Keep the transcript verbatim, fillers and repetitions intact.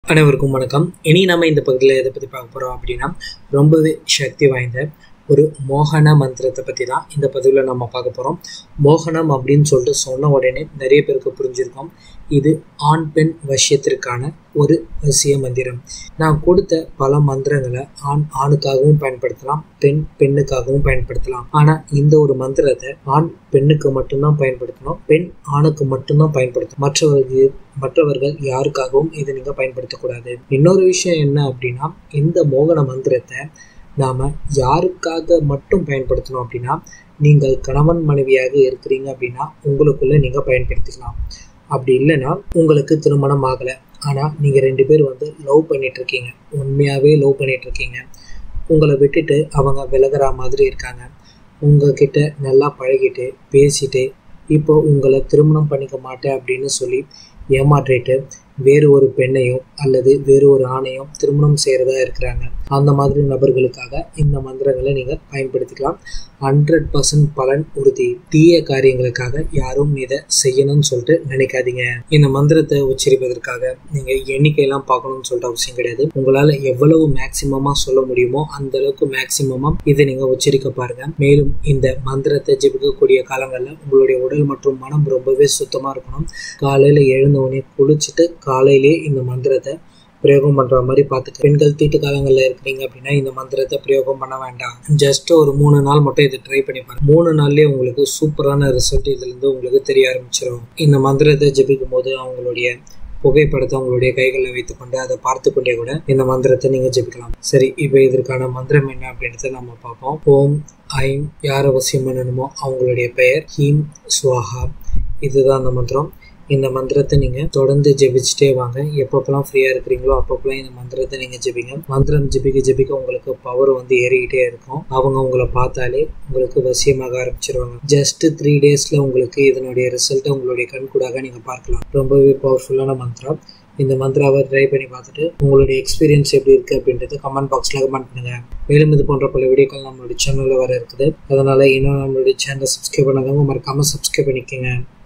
அனைவருக்கும் வணக்கம். இனி நம்ம இந்த பகுதியில் எதை பற்றி பார்க்க போகிறோம் அப்படின்னா, ரொம்பவே சக்தி வாய்ந்த ஒரு மோகன மந்திரத்தை பற்றி தான் இந்த பதிவில் நம்ம பார்க்க போகிறோம். மோகனம் அப்படின்னு சொல்லிட்டு சொன்ன உடனே நிறைய பேருக்கு புரிஞ்சிருக்கோம், இது ஆண் பெண் வசியத்திற்கான ஒரு வசிய மந்திரம். நான் கொடுத்த பல மந்திரங்களை ஆண் ஆணுக்காகவும் பயன்படுத்தலாம், பெண் பெண்ணுக்காகவும் பயன்படுத்தலாம். ஆனால் இந்த ஒரு மந்திரத்தை ஆண் பெண்ணுக்கு மட்டும்தான் பயன்படுத்தணும், பெண் ஆணுக்கு மட்டும்தான் பயன்படுத்தணும். மற்றவர்கள் மற்றவர்கள் யாருக்காகவும் இதை நீங்கள் பயன்படுத்தக்கூடாது. இன்னொரு விஷயம் என்ன அப்படின்னா, இந்த மோகன மந்திரத்தை நாம் யாருக்காக மட்டும் பயன்படுத்தணும் அப்படின்னா, நீங்கள் கணவன் மனைவியாக இருக்கிறீங்க அப்படின்னா உங்களுக்குள்ளே நீங்கள் பயன்படுத்திக்கலாம். அப்படி இல்லைன்னா, உங்களுக்கு திருமணம் ஆகலை, ஆனால் நீங்கள் ரெண்டு பேர் வந்து லவ் பண்ணிட்டு இருக்கீங்க, உண்மையாகவே லவ் பண்ணிட்டு இருக்கீங்க, உங்களை விட்டுட்டு அவங்க விலகிற மாதிரி இருக்காங்க, உங்ககிட்ட நல்லா பழகிட்டு பேசிட்டு இப்போ உங்களை திருமணம் பண்ணிக்க மாட்டேன் அப்படின்னு சொல்லி ஏமாற்றிட்டு வேறு ஒரு பெண்ணையோ அல்லது வேறு ஒரு ஆணையோ திருமணம் செய்கிறதா இருக்கிறாங்க, அந்த மாதிரி நபர்களுக்காக இந்த மந்திரங்களை நீங்கள் பயன்படுத்திக்கலாம். ஹண்ட்ரட் பர்சன்ட் பலன் உறுதி. தீய காரியங்களுக்காக யாரும் இதை செய்யணும்னு சொல்லிட்டு நினைக்காதீங்க. இந்த மந்திரத்தை உச்சரிப்பதற்காக நீங்கள் எண்ணிக்கையெல்லாம் பார்க்கணும்னு சொல்லிட்டு அவசியம் கிடையாது. உங்களால் எவ்வளவு மேக்சிமமாக சொல்ல முடியுமோ அந்த அளவுக்கு மேக்சிமமாக இதை நீங்கள் உச்சரிக்க பாருங்க. மேலும் இந்த மந்திரத்தை ஜெபிக்கக்கூடிய காலங்களில் உங்களுடைய உடல் மற்றும் மனம் ரொம்பவே சுத்தமாக இருக்கணும். காலையில் எழுந்தவுடனே குளிச்சுட்டு காலையிலே இந்த மந்திரத்தை பிரயோகம் பண்ற மாதிரி பார்த்துக்க. பெண்கள் தீட்டு காலங்களில் இருக்கிறீங்க அப்படின்னா இந்த மந்திரத்தை பிரயோகம் பண்ண வேண்டாம். ஜஸ்ட் ஒரு மூணு நாள் மட்டும் இதை ட்ரை பண்ணி பாருங்க. மூணு நாள்லேயே உங்களுக்கு சூப்பரான ரிசல்ட் இதுலேருந்து உங்களுக்கு தெரிய ஆரம்பிச்சிடும். இந்த மந்திரத்தை ஜெபிக்கும் போது அவங்களுடைய புகைப்படத்தை அவங்களுடைய கைகளில் வைத்துக்கொண்டு அதை பார்த்து கொண்டே கூட இந்த மந்திரத்தை நீங்கள் ஜெபிக்கலாம். சரி, இப்போ இதற்கான மந்திரம் என்ன அப்படின்றத நம்ம பார்ப்போம். ஓம் ஐம், யார் அவசியம் பண்ணணுமோ அவங்களுடைய பெயர், ஹீம் ஸ்வாஹா, இதுதான் அந்த மந்திரம். இந்த மந்திரத்தை நீங்கள் தொடர்ந்து ஜெபிச்சுட்டே வாங்க. எப்பப்பெல்லாம் ஃப்ரீயாக இருக்கிறீங்களோ அப்பப்பெல்லாம் இந்த மந்திரத்தை நீங்கள் ஜெபிங்க. மந்திரம் ஜெபிக்க ஜெபிக்க உங்களுக்கு பவர் வந்து ஏறிக்கிட்டே இருக்கும். அவங்க உங்களை பார்த்தாலே உங்களுக்கு வசியமாக ஆரம்பிச்சிருவாங்க. ஜஸ்ட் த்ரீ டேஸில் உங்களுக்கு இதனுடைய ரிசல்ட்டை உங்களுடைய கண்கூடாக நீங்கள் பார்க்கலாம். ரொம்பவே பவர்ஃபுல்லான மந்திரம். இந்த மந்திராவை ட்ரை பண்ணி பார்த்துட்டு உங்களுடைய எக்ஸ்பீரியன்ஸ் எப்படி இருக்குது அப்படின்றது கமெண்ட் பாக்ஸில் கமெண்ட் பண்ணுங்கள். மேலும் இது போன்ற பல வீடியோக்கள் நம்மளுடைய சேனலில் வர இருக்குது. அதனால் இன்னும் நம்மளுடைய சேனலை சப்ஸ்கிரைப் பண்ணாதவங்க மறக்காமல் சப்ஸ்கிரைப் பண்ணிக்கோங்க.